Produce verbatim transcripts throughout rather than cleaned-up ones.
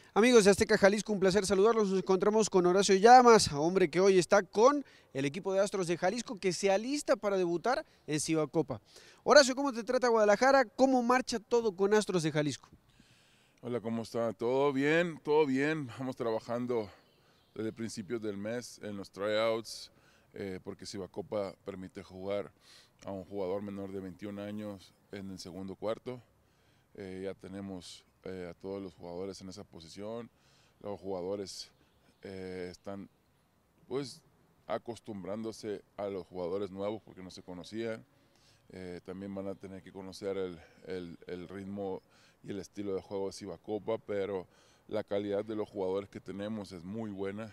Amigos de Azteca Jalisco, un placer saludarlos. Nos encontramos con Horacio Llamas, hombre que hoy está con el equipo de Astros de Jalisco que se alista para debutar en Cibacopa. Horacio, ¿cómo te trata Guadalajara? ¿Cómo marcha todo con Astros de Jalisco? Hola, ¿cómo está? ¿Todo bien? Todo bien. Vamos trabajando desde principios del mes en los tryouts, eh, porque Cibacopa permite jugar a un jugador menor de veintiún años en el segundo cuarto. Eh, ya tenemos eh, a todos los jugadores en esa posición. Los jugadores eh, están pues acostumbrándose a los jugadores nuevos porque no se conocían. Eh, también van a tener que conocer el, el, el ritmo y el estilo de juego de Cibacopa, pero la calidad de los jugadores que tenemos es muy buena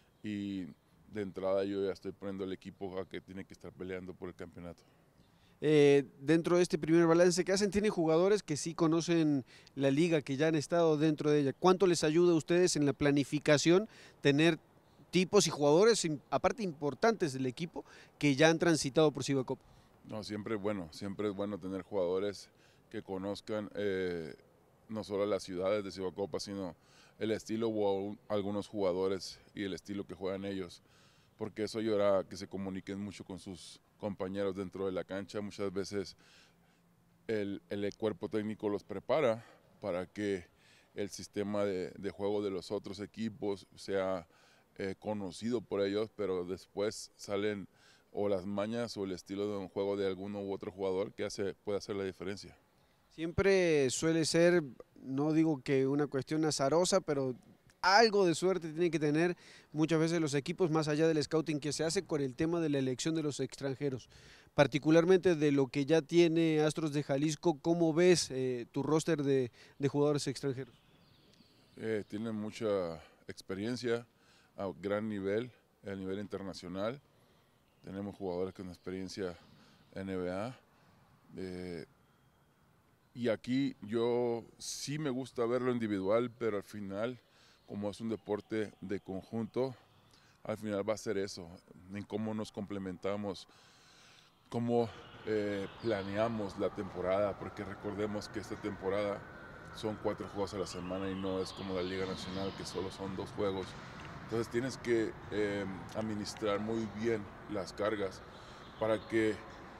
y de entrada yo ya estoy poniendo el equipo a que tiene que estar peleando por el campeonato. Eh, dentro de este primer balance que hacen, tienen jugadores que sí conocen la liga, que ya han estado dentro de ella. ¿Cuánto les ayuda a ustedes en la planificación tener tipos y jugadores, aparte importantes del equipo, que ya han transitado por Cibacopa? No, siempre es bueno, siempre es bueno tener jugadores que conozcan eh, no solo las ciudades de Cibacopa, sino el estilo o algunos jugadores y el estilo que juegan ellos, porque eso ayudará a que se comuniquen mucho con sus compañeros dentro de la cancha. Muchas veces el, el cuerpo técnico los prepara para que el sistema de, de juego de los otros equipos sea eh, conocido por ellos, pero después salen o las mañas o el estilo de un juego de alguno u otro jugador que hace, puede hacer la diferencia. Siempre suele ser, no digo que una cuestión azarosa, pero algo de suerte tienen que tener muchas veces los equipos más allá del scouting que se hace con el tema de la elección de los extranjeros. Particularmente de lo que ya tiene Astros de Jalisco, ¿cómo ves eh, tu roster de, de jugadores extranjeros? Eh, tienen mucha experiencia a gran nivel, a nivel internacional. Tenemos jugadores con experiencia N B A. Eh, y aquí yo sí me gusta verlo individual, pero al final, como es un deporte de conjunto, al final va a ser eso, en cómo nos complementamos, cómo eh, planeamos la temporada, porque recordemos que esta temporada son cuatro juegos a la semana y no es como la Liga Nacional, que solo son dos juegos. Entonces tienes que eh, administrar muy bien las cargas para que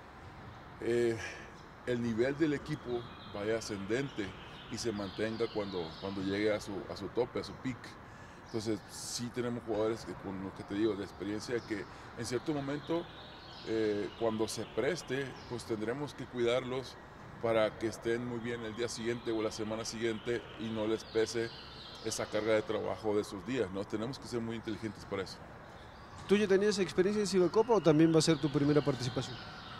eh, el nivel del equipo vaya ascendente y se mantenga cuando, cuando llegue a su, a su tope, a su peak. Entonces sí tenemos jugadores que, con lo que te digo, de experiencia, que en cierto momento, eh, cuando se preste, pues tendremos que cuidarlos para que estén muy bien el día siguiente o la semana siguiente y no les pese esa carga de trabajo de esos días, ¿no? Tenemos que ser muy inteligentes para eso. ¿Tú ya tenías experiencia en Cibacopa o también va a ser tu primera participación?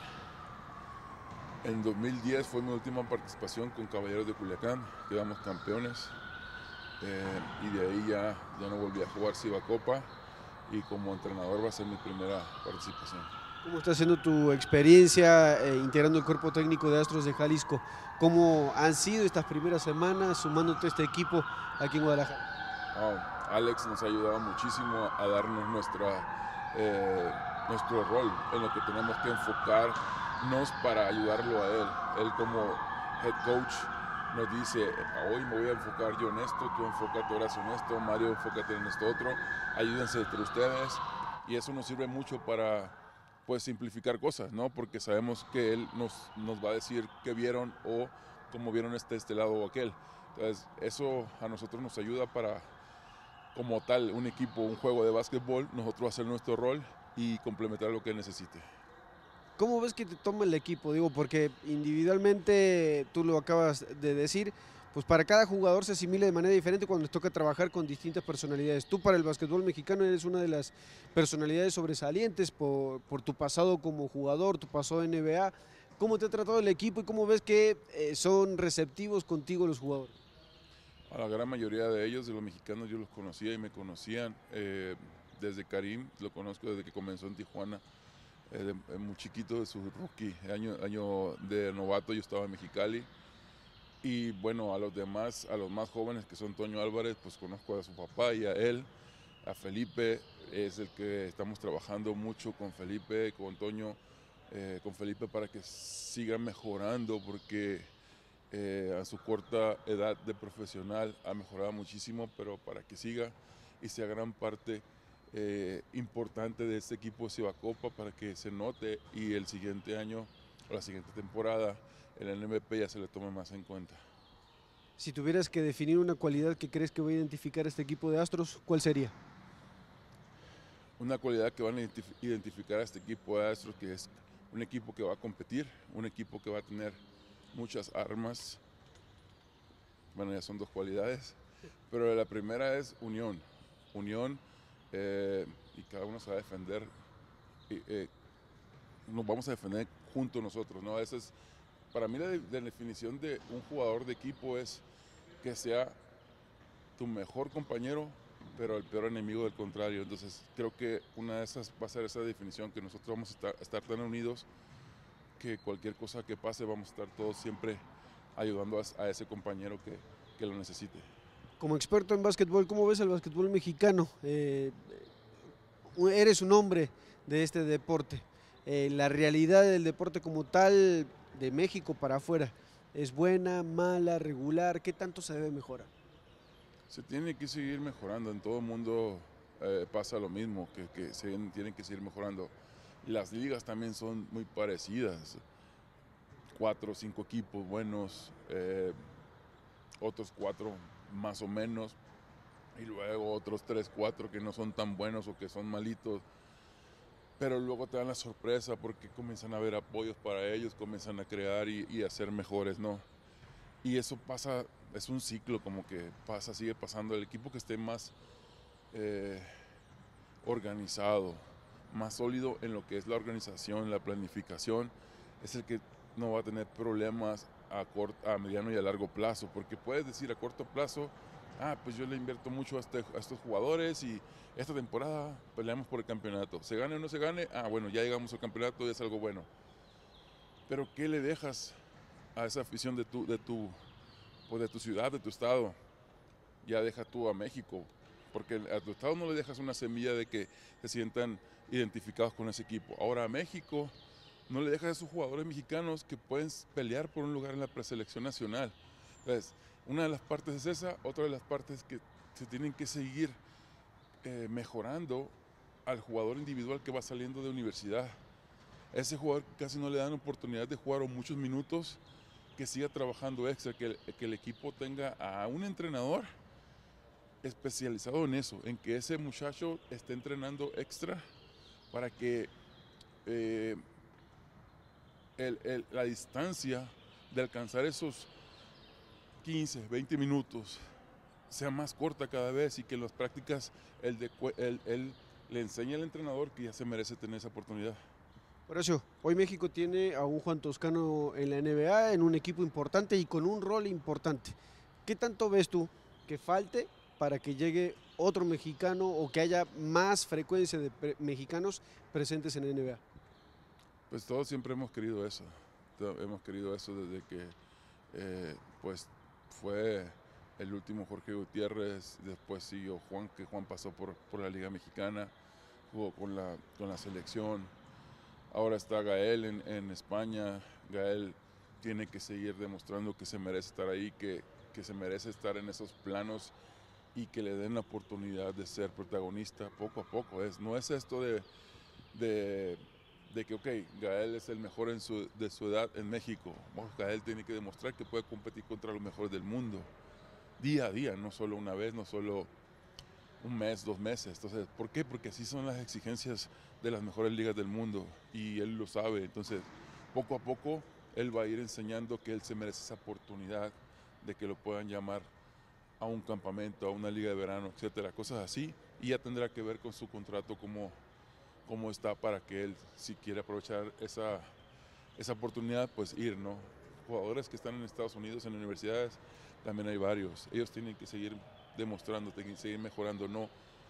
En dos mil diez fue mi última participación con Caballeros de Culiacán, quedamos campeones, eh, y de ahí ya, ya no volví a jugar Cibacopa y como entrenador va a ser mi primera participación. ¿Cómo está siendo tu experiencia eh, integrando el cuerpo técnico de Astros de Jalisco? ¿Cómo han sido estas primeras semanas sumándote a este equipo aquí en Guadalajara? Oh, Alex nos ha ayudado muchísimo a darnos nuestra, eh, nuestro rol en lo que tenemos que enfocarnos para ayudarlo a él. Él como head coach nos dice, hoy me voy a enfocar yo en esto, tú enfócate Horacio en esto, Mario enfócate en esto otro, ayúdense entre ustedes y eso nos sirve mucho para pues simplificar cosas, ¿no? Porque sabemos que él nos, nos va a decir qué vieron o cómo vieron este, este lado o aquel. Entonces eso a nosotros nos ayuda para como tal un equipo, un juego de básquetbol, nosotros hacer nuestro rol y complementar lo que necesite. ¿Cómo ves que te toma el equipo? Digo, porque individualmente, tú lo acabas de decir, pues para cada jugador se asimila de manera diferente cuando les toca trabajar con distintas personalidades. Tú para el básquetbol mexicano eres una de las personalidades sobresalientes por, por tu pasado como jugador, tu pasado en N B A. ¿Cómo te ha tratado el equipo y cómo ves que eh, son receptivos contigo los jugadores? A la gran mayoría de ellos, de los mexicanos, yo los conocía y me conocían. Eh, desde Karim, lo conozco desde que comenzó en Tijuana, eh, de, de muy chiquito, de su rookie, año, año de novato, yo estaba en Mexicali. Y bueno, a los demás, a los más jóvenes que son Toño Álvarez, pues conozco a su papá y a él, a Felipe, es el que estamos trabajando mucho con Felipe, con Toño, eh, con Felipe para que siga mejorando, porque eh, a su corta edad de profesional ha mejorado muchísimo, pero para que siga y sea gran parte eh, importante de este equipo de Cibacopa, para que se note y el siguiente año o la siguiente temporada el M V P ya se le tome más en cuenta. Si tuvieras que definir una cualidad que crees que va a identificar este equipo de Astros, ¿cuál sería? Una cualidad que van a identificar a este equipo de Astros, que es un equipo que va a competir, un equipo que va a tener muchas armas. Bueno, ya son dos cualidades, pero la primera es unión, unión eh, y cada uno se va a defender, y, eh, nos vamos a defender juntos nosotros, ¿no? Esa es, para mí la, de, la definición de un jugador de equipo es que sea tu mejor compañero, pero el peor enemigo del contrario. Entonces creo que una de esas va a ser esa definición, que nosotros vamos a estar, a estar tan unidos que cualquier cosa que pase vamos a estar todos siempre ayudando a, a ese compañero que, que lo necesite. Como experto en básquetbol, ¿cómo ves el básquetbol mexicano? Eh, eres un hombre de este deporte. Eh, la realidad del deporte como tal, de México para afuera, ¿es buena, mala, regular? ¿Qué tanto se debe mejorar? Se tiene que seguir mejorando, en todo el mundo eh, pasa lo mismo, que, que se tienen que seguir mejorando. Las ligas también son muy parecidas, cuatro o cinco equipos buenos, eh, otros cuatro más o menos, y luego otros tres, cuatro que no son tan buenos o que son malitos, pero luego te dan la sorpresa porque comienzan a haber apoyos para ellos, comienzan a crear y, y a ser mejores, ¿no? Y eso pasa, es un ciclo como que pasa, sigue pasando. El equipo que esté más eh, organizado, más sólido en lo que es la organización, la planificación, es el que no va a tener problemas a, corto, a mediano y a largo plazo, porque puedes decir a corto plazo, ah, pues yo le invierto mucho a, este, a estos jugadores y esta temporada peleamos por el campeonato. Se gane o no se gane, ah, bueno, ya llegamos al campeonato y es algo bueno. Pero ¿qué le dejas a esa afición de tu, de, tu, pues de tu ciudad, de tu estado? Ya deja tú a México, porque a tu estado no le dejas una semilla de que se sientan identificados con ese equipo. Ahora a México no le dejas a esos jugadores mexicanos que pueden pelear por un lugar en la preselección nacional. Entonces, una de las partes es esa, otra de las partes es que se tienen que seguir eh, mejorando al jugador individual que va saliendo de universidad. Ese jugador que casi no le dan oportunidad de jugar o muchos minutos, que siga trabajando extra, que el, que el equipo tenga a un entrenador especializado en eso, en que ese muchacho esté entrenando extra para que eh, el, el, la distancia de alcanzar esos quince, veinte minutos sea más corta cada vez y que en las prácticas él, de, él, él le enseñe al entrenador que ya se merece tener esa oportunidad. Por eso, hoy México tiene a un Juan Toscano en la N B A, en un equipo importante y con un rol importante. ¿Qué tanto ves tú que falte para que llegue otro mexicano o que haya más frecuencia de pre mexicanos presentes en la N B A? Pues todos siempre hemos querido eso, hemos querido eso desde que eh, pues fue el último Jorge Gutiérrez, después siguió Juan, que Juan pasó por, por la Liga Mexicana, jugó con la, con la selección, ahora está Gael en, en España. Gael tiene que seguir demostrando que se merece estar ahí, que, que se merece estar en esos planos y que le den la oportunidad de ser protagonista poco a poco. Es, no es esto de, de, de que, ok, Gael es el mejor en su, de su edad en México. Bueno, Gael tiene que demostrar que puede competir contra los mejores del mundo, día a día, no solo una vez, no solo un mes, dos meses. Entonces, ¿por qué? Porque así son las exigencias de las mejores ligas del mundo y él lo sabe. Entonces, poco a poco, él va a ir enseñando que él se merece esa oportunidad de que lo puedan llamar a un campamento, a una liga de verano, etcétera, cosas así, y ya tendrá que ver con su contrato cómo, cómo está para que él, si quiere aprovechar esa, esa oportunidad, pues ir, ¿no? Jugadores que están en Estados Unidos, en universidades, también hay varios. Ellos tienen que seguir demostrando, tienen que seguir mejorando, no,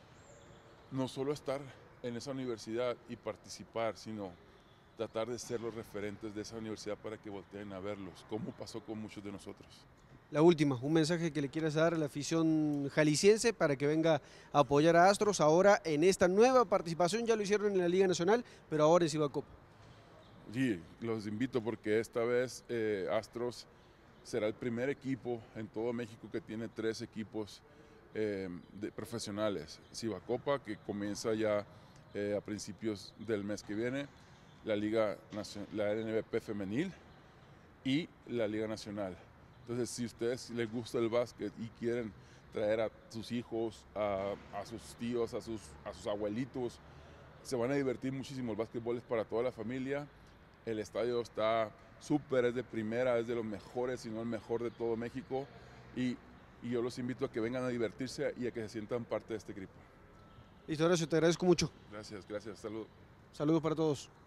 no solo estar en esa universidad y participar, sino tratar de ser los referentes de esa universidad para que volteen a verlos, como pasó con muchos de nosotros. La última, un mensaje que le quieras dar a la afición jalisciense para que venga a apoyar a Astros ahora en esta nueva participación. Ya lo hicieron en la Liga Nacional, pero ahora en Cibacopa. Sí, los invito porque esta vez eh, Astros será el primer equipo en todo México que tiene tres equipos eh, de profesionales. Cibacopa, que comienza ya eh, a principios del mes que viene, la Liga la N B P femenil y la Liga Nacional. Entonces, si a ustedes les gusta el básquet y quieren traer a sus hijos, a, a sus tíos, a sus, a sus abuelitos, se van a divertir muchísimo. El básquetbol es para toda la familia. El estadio está súper, es de primera, es de los mejores, si no el mejor de todo México. Y, y yo los invito a que vengan a divertirse y a que se sientan parte de este equipo. Listo, Horacio, te agradezco mucho. Gracias, gracias. Saludos. Saludos para todos.